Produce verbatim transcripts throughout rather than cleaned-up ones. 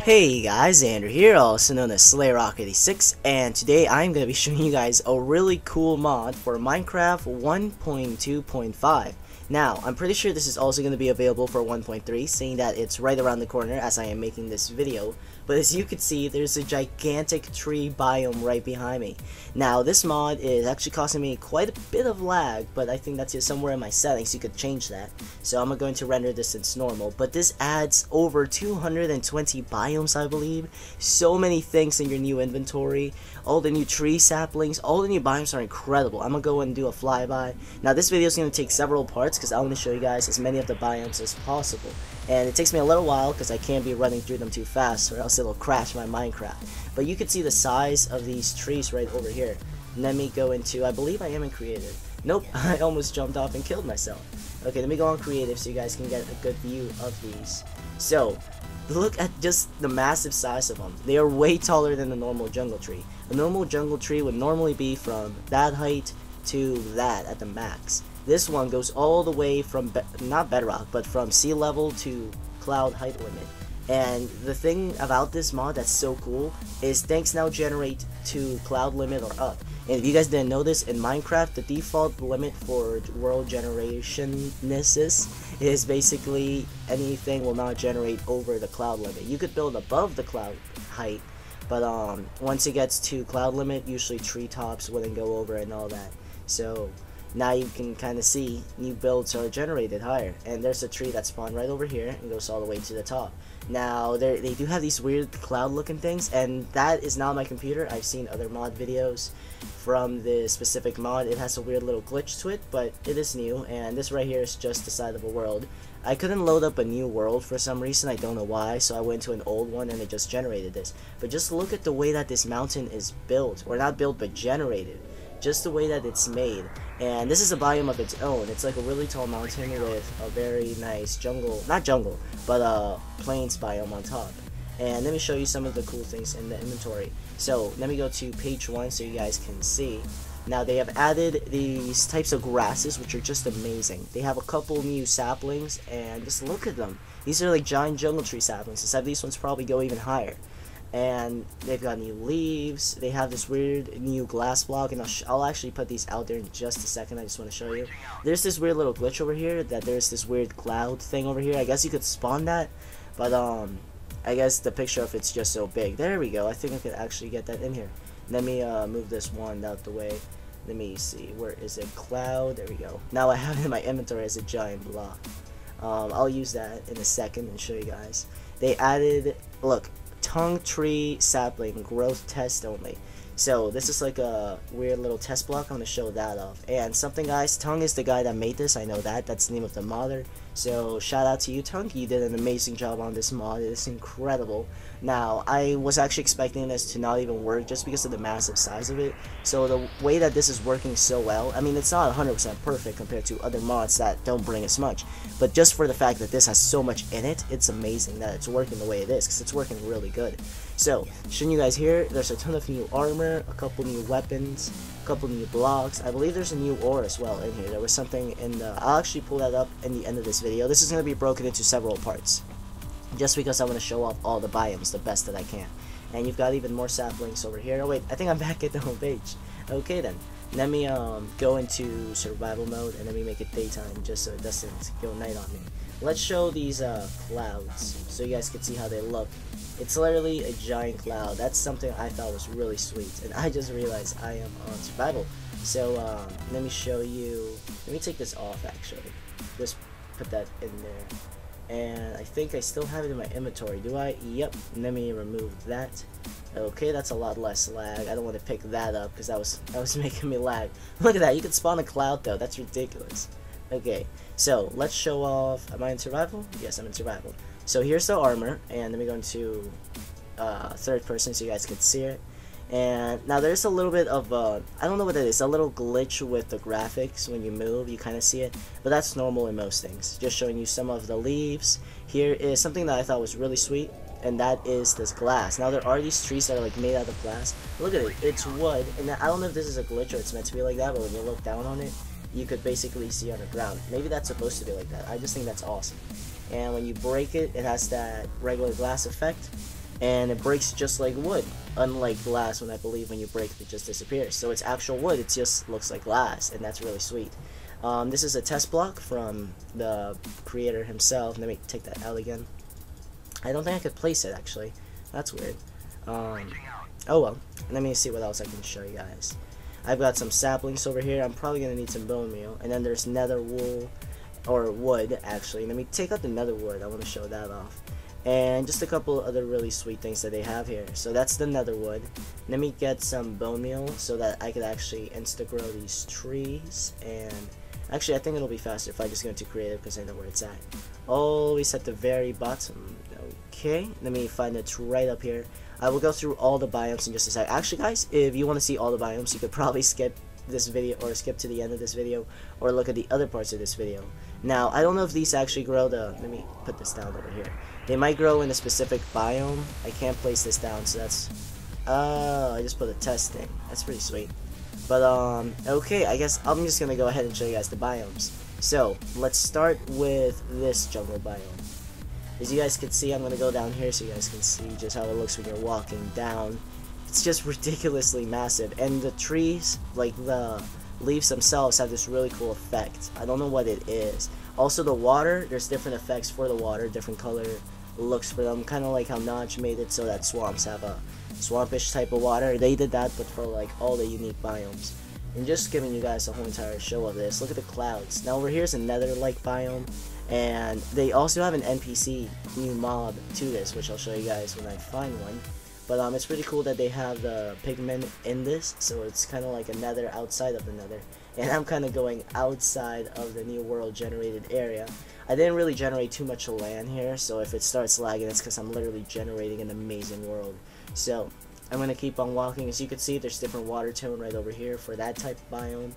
Hey guys, Andrew here, also known as SlayerRock eighty-six, and today I'm going to be showing you guys a really cool mod for Minecraft one point two point five. Now, I'm pretty sure this is also going to be available for one point three, seeing that it's right around the corner as I am making this video. But as you can see, there's a gigantic tree biome right behind me. Now, this mod is actually costing me quite a bit of lag, but I think that's just somewhere in my settings. You could change that. So I'm going to render this as normal. But this adds over two hundred twenty biomes, I believe. So many things in your new inventory. All the new tree saplings, all the new biomes are incredible. I'm going to go and do a flyby. Now, this video is going to take several parts because I want to show you guys as many of the biomes as possible. And it takes me a little while because I can't be running through them too fast or else it'll crash my Minecraft. But you can see the size of these trees right over here. Let me go into, I believe I am in creative. Nope, I almost jumped off and killed myself. Okay, let me go on creative so you guys can get a good view of these. So, look at just the massive size of them. They are way taller than a normal jungle tree. A normal jungle tree would normally be from that height to that at the max. This one goes all the way from, be not bedrock, but from sea level to cloud height limit. And the thing about this mod that's so cool is things now generate to cloud limit or up. And if you guys didn't know this, in Minecraft, the default limit for world generationness is basically anything will not generate over the cloud limit. You could build above the cloud height, but um, once it gets to cloud limit, usually treetops wouldn't go over and all that. So now you can kind of see new builds are generated higher. And there's a tree that spawned right over here and goes all the way to the top. Now, they do have these weird cloud looking things, and that is not my computer. I've seen other mod videos from this specific mod. It has a weird little glitch to it, but it is new, and this right here is just the side of a world. I couldn't load up a new world for some reason, I don't know why, so I went to an old one and it just generated this. But just look at the way that this mountain is built, or not built, but generated. Just the way that it's made. And this is a biome of its own. It's like a really tall mountain with a very nice jungle, not jungle, but a plains biome on top. And let me show you some of the cool things in the inventory. So let me go to page one so you guys can see. Now they have added these types of grasses which are just amazing. They have a couple new saplings and just look at them. These are like giant jungle tree saplings, except these ones probably go even higher. And they've got new leaves. They have this weird new glass block, and I'll, sh I'll actually put these out there in just a second. I just want to show you. There's this weird little glitch over here that there's this weird cloud thing over here. I guess you could spawn that, but um I guess the picture of it's just so big. There we go. I think I could actually get that in here. Let me uh, move this one out the way. Let me see, where is it? Cloud. There we go. Now I have it in my inventory as a giant block. um, I'll use that in a second and show you guys. They added, look, tongue tree sapling growth test only. So this is like a weird little test block. I'm going to show that off. And something, guys, Tongue is the guy that made this. I know that. That's the name of the modder. So shout out to you, Tongue. You did an amazing job on this mod. It's incredible. Now, I was actually expecting this to not even work just because of the massive size of it. So the way that this is working so well, I mean, it's not one hundred percent perfect compared to other mods that don't bring as much. But just for the fact that this has so much in it, it's amazing that it's working the way it is, because it's working really good. So, showing you guys here, there's a ton of new armor, a couple new weapons, a couple new blocks. I believe there's a new ore as well in here. There was something in the... I'll actually pull that up in the end of this video. This is going to be broken into several parts, just because I want to show off all the biomes the best that I can. And you've got even more saplings over here. Oh wait, I think I'm back at the home page. Okay then, let me um, go into survival mode and let me make it daytime just so it doesn't go night on me. Let's show these uh, clouds so you guys can see how they look. It's literally a giant cloud. That's something I thought was really sweet, and I just realized I am on survival. So um, let me show you. Let me take this off actually. Just put that in there. And I think I still have it in my inventory. Do I? Yep. Let me remove that. Okay, that's a lot less lag. I don't want to pick that up because that was that was making me lag. Look at that. You can spawn a cloud though. That's ridiculous. Okay, so let's show off. Am I in survival? Yes, I'm in survival. So here's the armor, and let me go into uh, third person so you guys can see it. And now there's a little bit of uh, I don't know what it is, a little glitch with the graphics. When you move, you kind of see it, but that's normal in most things. Just showing you some of the leaves. Here is something that I thought was really sweet, and that is this glass. Now there are these trees that are like made out of glass. Look at it, it's wood, and I don't know if this is a glitch or it's meant to be like that, but when you look down on it, you could basically see underground. Maybe that's supposed to be like that. I just think that's awesome. And when you break it, it has that regular glass effect. and it breaks just like wood, unlike glass when I believe when you break it, it just disappears. So it's actual wood, it just looks like glass, and that's really sweet. Um, this is a test block from the creator himself. Let me take that out again. I don't think I could place it actually. That's weird. Um, oh well. Let me see what else I can show you guys. I've got some saplings over here. I'm probably gonna need some bone meal, and then there's nether wool, or wood actually. Let me take out the nether wood. I want to show that off, and just a couple other really sweet things that they have here. So that's the nether wood. Let me get some bone meal so that I could actually insta grow these trees. And actually, I think it'll be faster if I just go into creative because I know where it's at. Always at the very bottom. Okay, let me find it right up here. I will go through all the biomes in just a sec. Actually, guys, if you want to see all the biomes, you could probably skip this video or skip to the end of this video or look at the other parts of this video. Now, I don't know if these actually grow the... Let me put this down over here. They might grow in a specific biome. I can't place this down, so that's... Oh, I just put a test thing. That's pretty sweet. But, um, okay, I guess I'm just gonna go ahead and show you guys the biomes. So, let's start with this jungle biome. As you guys can see, I'm going to go down here so you guys can see just how it looks when you're walking down. It's just ridiculously massive, and the trees, like the leaves themselves, have this really cool effect. I don't know what it is. Also the water, there's different effects for the water, different color looks for them, kind of like how Notch made it so that swamps have a swampish type of water. They did that, but for like all the unique biomes. And just giving you guys a whole entire show of this. Look at the clouds. Now over here is a nether-like biome. And they also have an N P C new mob to this, which I'll show you guys when I find one. But um, it's pretty cool that they have the pigment in this, so it's kind of like a nether outside of the nether. And I'm kind of going outside of the new world generated area. I didn't really generate too much land here, so if it starts lagging, it's because I'm literally generating an amazing world. So I'm going to keep on walking. As you can see, there's different water tone right over here for that type of biome.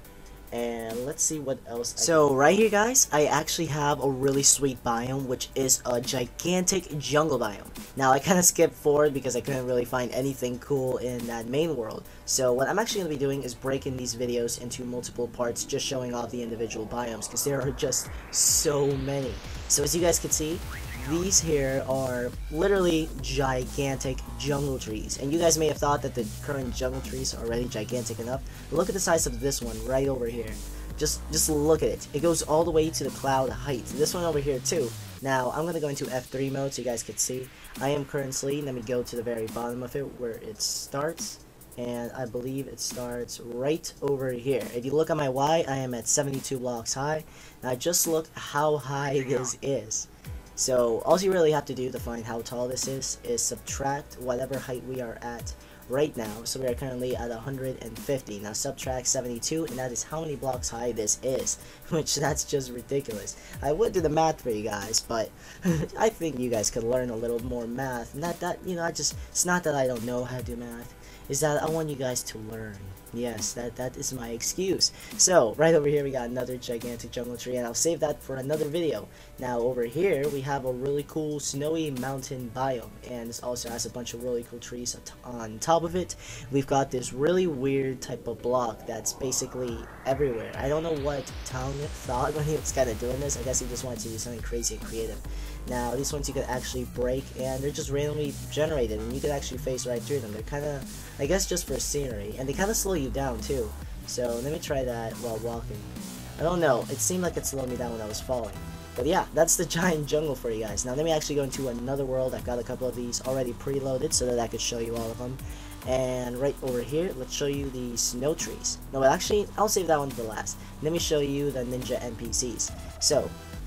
And let's see what else. So right here, guys, I actually have a really sweet biome, which is a gigantic jungle biome. Now I kind of skipped forward because I couldn't really find anything cool in that main world. So what I'm actually going to be doing is breaking these videos into multiple parts, just showing off the individual biomes because there are just so many. So as you guys can see, these here are literally gigantic jungle trees, and you guys may have thought that the current jungle trees are already gigantic enough. Look at the size of this one right over here. Just just look at it. It goes all the way to the cloud height. This one over here too. Now I'm gonna go into F three mode so you guys can see. I am currently, let me go to the very bottom of it where it starts, and I believe it starts right over here. If you look at my Y, I am at seventy-two blocks high. Now just look how high this is. So all you really have to do to find how tall this is is subtract whatever height we are at right now. So we are currently at one hundred fifty. Now subtract seventy-two, and that is how many blocks high this is, which that's just ridiculous. I would do the math for you guys, but I think you guys could learn a little more math. Not that, you know, I just, it's not that I don't know how to do math, is that I want you guys to learn. Yes, that that is my excuse. So right over here we got another gigantic jungle tree, and I'll save that for another video. Now over here we have a really cool snowy mountain biome, and this also has a bunch of really cool trees on top of it. We've got this really weird type of block that's basically everywhere. I don't know what Tong thought when he was kind of doing this. I guess he just wanted to do something crazy and creative. Now these ones you could actually break, and they're just randomly generated, and you could actually face right through them. They're kind of, I guess, just for scenery, and they kind of slow you down too. So let me try that while walking. I don't know, it seemed like it slowed me down when I was falling. But yeah, that's the giant jungle for you guys. Now let me actually go into another world. I've got a couple of these already preloaded so that I could show you all of them. And right over here, let's show you the snow trees. No, actually, I'll save that one for last. Let me show you the ninja N P Cs. So,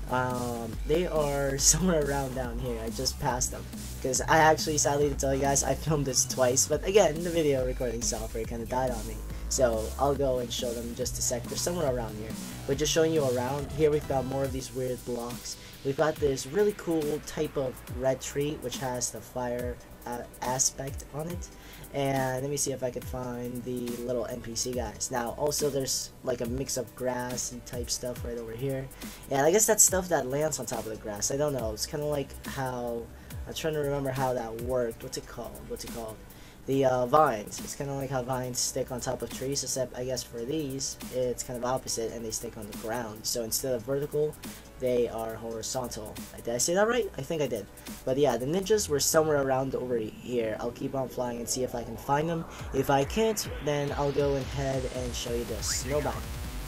um, they are somewhere around down here. I just passed them. Because I actually, sadly to tell you guys, I filmed this twice. But again, the video recording software kind of died on me. So I'll go and show them in just a sec. They're somewhere around here. But just showing you around, here we've got more of these weird blocks. We've got this really cool type of red tree, which has the fire uh, aspect on it. And let me see if I could find the little N P C guys. Now, also there's like a mix of grass and type stuff right over here. And I guess that's stuff that lands on top of the grass. I don't know. It's kind of like how, I'm trying to remember how that worked. What's it called? What's it called? the uh, vines. It's kind of like how vines stick on top of trees, except I guess for these, it's kind of opposite, and they stick on the ground. So instead of vertical, they are horizontal. Did I say that right? I think I did. But yeah, the ninjas were somewhere around over here. I'll keep on flying and see if I can find them. If I can't, then I'll go ahead and show you the snowbound.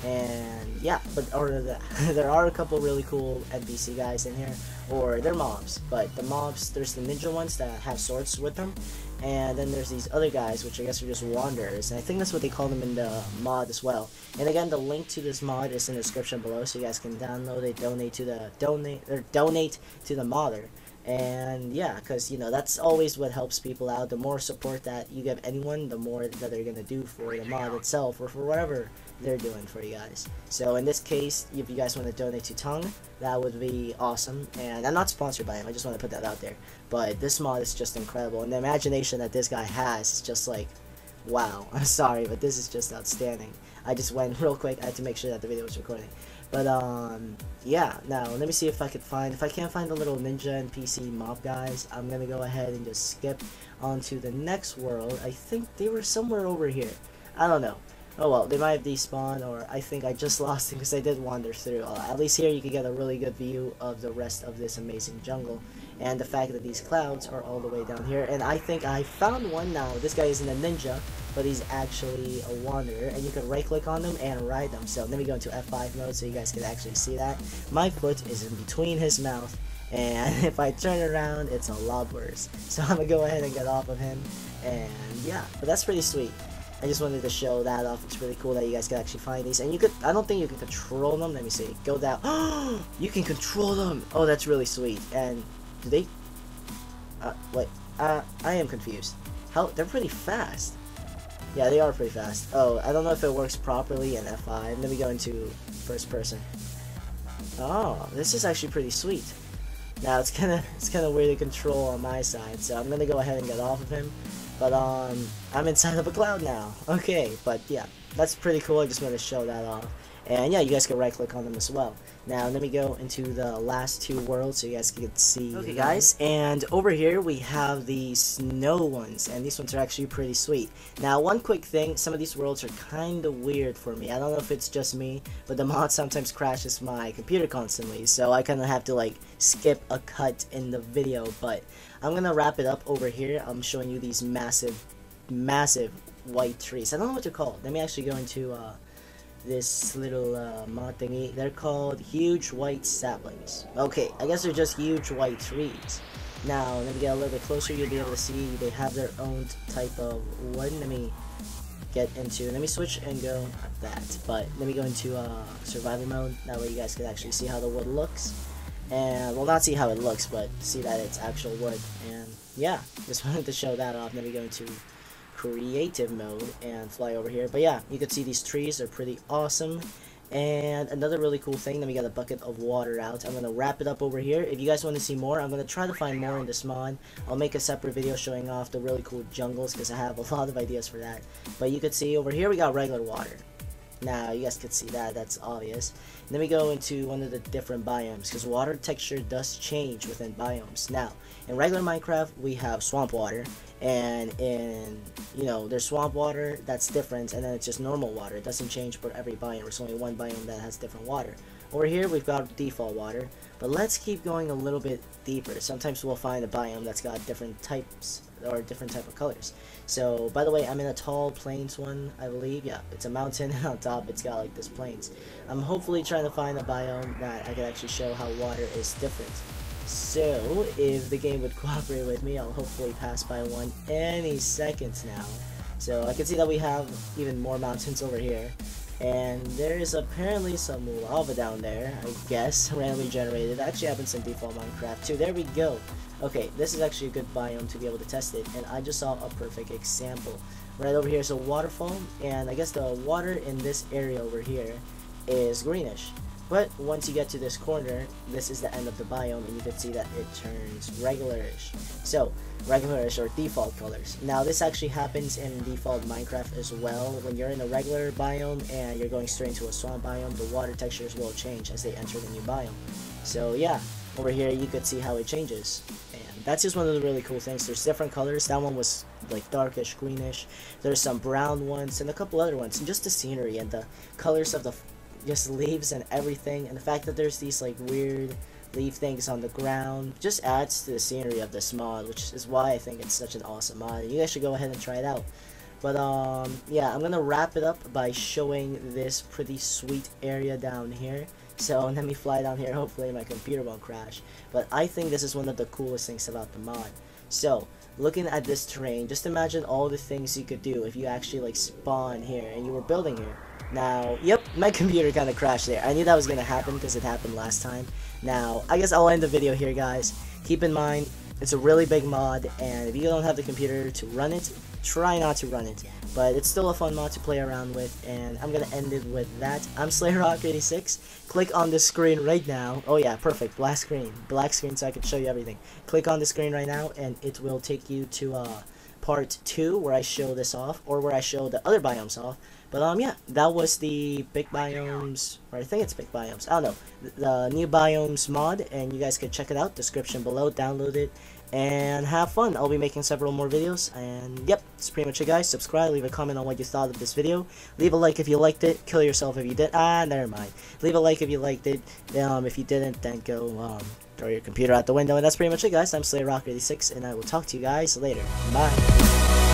And yeah, but or the, there are a couple really cool N P C guys in here, or they're mobs. But the mobs, there's the ninja ones that have swords with them, and then there's these other guys, which I guess are just wanderers, and I think that's what they call them in the mod as well. And again, the link to this mod is in the description below, so you guys can download it, donate to the donate or donate to the modder. And yeah, because you know that's always what helps people out. The more support that you give anyone, the more that they're gonna do for the mod itself, or for whatever they're doing for you guys. So in this case, if you guys want to donate to Tongue, that would be awesome. And I'm not sponsored by him, I just want to put that out there. But this mod is just incredible, and the imagination that this guy has is just like, wow. I'm sorry, but this is just outstanding. I just went real quick. I had to make sure that the video was recording. But um, yeah. Now let me see if I could find. If I can't find the little ninja N P C mob guys, I'm gonna go ahead and just skip on to the next world. I think they were somewhere over here. I don't know. Oh well, they might have despawned, or I think I just lost them because I did wander through. Uh, at least here you can get a really good view of the rest of this amazing jungle, and the fact that these clouds are all the way down here. And I think I found one now. This guy isn't a ninja, but he's actually a wanderer, and you can right click on them and ride them. So let me go into F five mode so you guys can actually see that. My foot is in between his mouth, and if I turn around, it's a lot worse. So I'm gonna go ahead and get off of him, and yeah, but that's pretty sweet. I just wanted to show that off. It's really cool that you guys can actually find these, and you could, I don't think you can control them. Let me see, go down. Oh, you can control them. Oh, that's really sweet. And do they, uh, wait, uh, I am confused. How, they're pretty fast. Yeah, they are pretty fast. Oh, I don't know if it works properly in F five. Let me go into first person. Oh, this is actually pretty sweet. Now it's kind of it's kind of weird to control on my side, so I'm gonna go ahead and get off of him. But um, I'm inside of a cloud now. Okay, but yeah, that's pretty cool. I just wanted to show that off. And yeah, you guys can right click on them as well. Now let me go into the last two worlds so you guys can see. Okay guys, and over here we have the snow ones, and these ones are actually pretty sweet. Now one quick thing, some of these worlds are kind of weird for me. I don't know if it's just me, but the mod sometimes crashes my computer constantly, so I kind of have to like skip a cut in the video. But I'm gonna wrap it up over here. I'm showing you these massive, massive white trees. I don't know what they're called. Let me actually go into uh, this little uh, mod thingy. They're called huge white saplings. Okay, I guess they're just huge white trees. Now, let me get a little bit closer. You'll be able to see they have their own type of wood. Let me get into, let me switch and go at that. But let me go into uh, survival mode. That way you guys can actually see how the wood looks. And, well, not see how it looks, but see that it's actual wood. And, yeah, just wanted to show that off. Let me go into creative mode and fly over here. But yeah, you can see these trees are pretty awesome. And another really cool thing, let me get a bucket of water out. I'm gonna wrap it up over here. If you guys want to see more, I'm gonna try to find more in this mod. I'll make a separate video showing off the really cool jungles because I have a lot of ideas for that. But you can see over here we got regular water. Now you guys can see that, that's obvious. Then we go into one of the different biomes, because water texture does change within biomes. Now in regular Minecraft we have swamp water, and in, you know, there's swamp water that's different, and then it's just normal water. It doesn't change for every biome. There's only one biome that has different water. Over here we've got default water, but let's keep going a little bit deeper. Sometimes we'll find a biome that's got different types or different type of colors. So by the way, I'm in a tall plains one, I believe. Yeah, it's a mountain, and on top it's got like this plains. I'm hopefully trying to find a biome that I can actually show how water is different. So if the game would cooperate with me, I'll hopefully pass by one any seconds now. So I can see that we have even more mountains over here, and there's apparently some lava down there, I guess, randomly generated. That actually happens in default Minecraft too. There we go. Okay, this is actually a good biome to be able to test it, and I just saw a perfect example. Right over here is a waterfall, and I guess the water in this area over here is greenish. But once you get to this corner, this is the end of the biome, and you can see that it turns regularish. So, regularish or default colors. Now this actually happens in default Minecraft as well. When you're in a regular biome and you're going straight into a swamp biome, the water textures will change as they enter the new biome. So yeah, over here you could see how it changes. And that's just one of the really cool things. There's different colors. That one was like darkish greenish. There's some brown ones and a couple other ones, and just the scenery and the colors of the just leaves and everything, and the fact that there's these like weird leaf things on the ground just adds to the scenery of this mod, which is why I think it's such an awesome mod. You guys should go ahead and try it out. But um yeah, I'm gonna wrap it up by showing this pretty sweet area down here. So let me fly down here, hopefully my computer won't crash. But I think this is one of the coolest things about the mod. So looking at this terrain, just imagine all the things you could do if you actually like spawn here and you were building here. Now, yep, my computer kind of crashed there. I knew that was going to happen because it happened last time. Now, I guess I'll end the video here, guys. Keep in mind, it's a really big mod, and if you don't have the computer to run it, try not to run it. But it's still a fun mod to play around with, and I'm going to end it with that. I'm SlayerRock eighty-six. Click on the screen right now. Oh yeah, perfect. Black screen. Black screen so I can show you everything. Click on the screen right now, and it will take you to uh, part two where I show this off, or where I show the other biomes off. But um yeah, that was the big biomes, or I think it's big biomes, I don't know, the, the new biomes mod, and you guys can check it out, description below, download it, and have fun. I'll be making several more videos, and yep, that's pretty much it, guys. Subscribe, leave a comment on what you thought of this video, leave a like if you liked it, kill yourself if you did, ah, never mind, leave a like if you liked it, um, if you didn't, then go, um, throw your computer out the window, and that's pretty much it, guys. I'm SlayerRock eighty-six, and I will talk to you guys later. Bye.